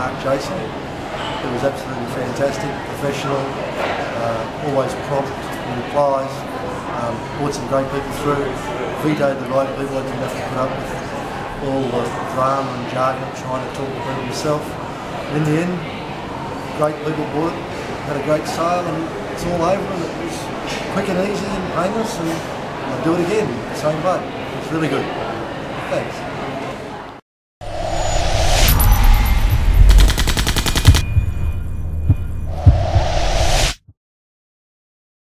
Mark Jason. It was absolutely fantastic, professional, always prompt in replies, brought some great people through, vetoed the right people. I didn't have to put up with all the drama and jargon trying to talk to people myself. In the end, great people bought it, had a great sale, and it's all over, and it was quick and easy and painless, and I'll do it again, same boat. It's really good. Thanks.